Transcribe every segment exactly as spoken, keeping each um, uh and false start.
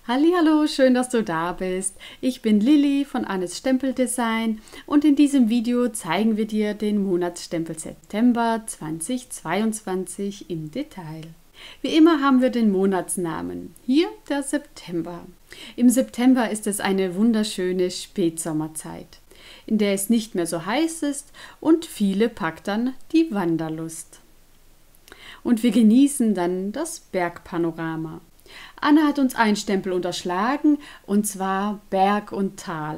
Hallihallo, schön, dass du da bist. Ich bin Lilly von Annes Stempeldesign und in diesem Video zeigen wir dir den Monatsstempel September zweitausendzweiundzwanzig im Detail. Wie immer haben wir den Monatsnamen. Hier der September. Im September ist es eine wunderschöne Spätsommerzeit, in der es nicht mehr so heiß ist und viele packt dann die Wanderlust. Und wir genießen dann das Bergpanorama. Anne hat uns einen Stempel unterschlagen, und zwar Berg und Tal.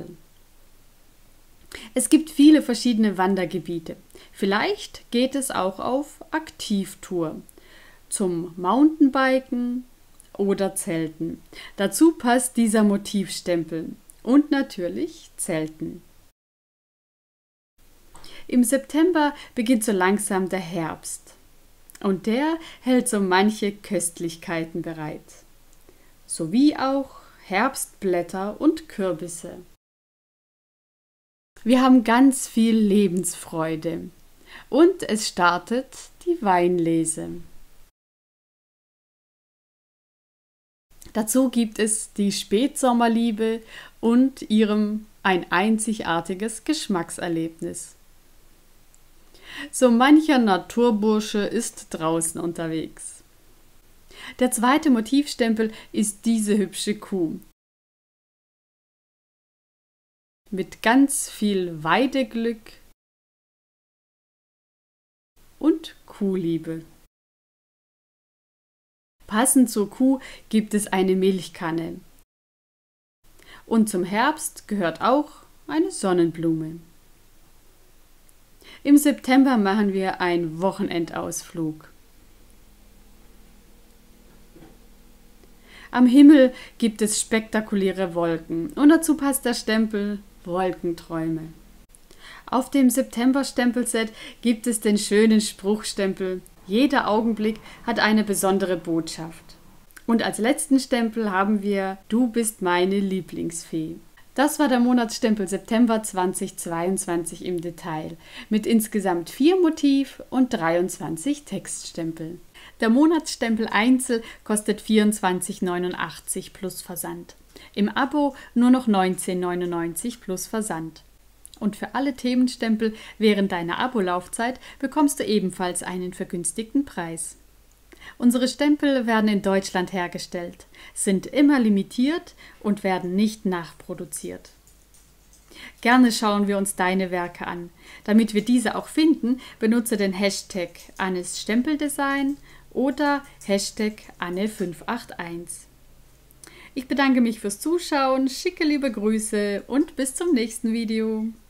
Es gibt viele verschiedene Wandergebiete. Vielleicht geht es auch auf Aktivtour, zum Mountainbiken oder Zelten. Dazu passt dieser Motivstempel und natürlich Zelten. Im September beginnt so langsam der Herbst. Und der hält so manche Köstlichkeiten bereit, sowie auch Herbstblätter und Kürbisse. Wir haben ganz viel Lebensfreude und es startet die Weinlese. Dazu gibt es die Spätsommerliebe und ihrem ein einzigartiges Geschmackserlebnis. So mancher Naturbursche ist draußen unterwegs. Der zweite Motivstempel ist diese hübsche Kuh. Mit ganz viel Weideglück und Kuhliebe. Passend zur Kuh gibt es eine Milchkanne. Und zum Herbst gehört auch eine Sonnenblume. Im September machen wir einen Wochenendausflug. Am Himmel gibt es spektakuläre Wolken und dazu passt der Stempel Wolkenträume. Auf dem September-Stempelset gibt es den schönen Spruchstempel Jeder Augenblick hat eine besondere Botschaft. Und als letzten Stempel haben wir Du bist meine Lieblingsfee. Das war der Monatsstempel September zweitausendzweiundzwanzig im Detail mit insgesamt vier Motiv- und dreiundzwanzig Textstempel. Der Monatsstempel Einzel kostet vierundzwanzig neunundachtzig plus Versand. Im Abo nur noch neunzehn neunundneunzig plus Versand. Und für alle Themenstempel während deiner Abolaufzeit bekommst du ebenfalls einen vergünstigten Preis. Unsere Stempel werden in Deutschland hergestellt, sind immer limitiert und werden nicht nachproduziert. Gerne schauen wir uns deine Werke an. Damit wir diese auch finden, benutze den Hashtag Annes Stempeldesign oder Hashtag Anne fünf acht eins. Ich bedanke mich fürs Zuschauen, schicke liebe Grüße und bis zum nächsten Video.